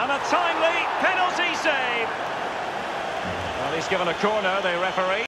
And a timely penalty save. Well, he's given a corner, the referee.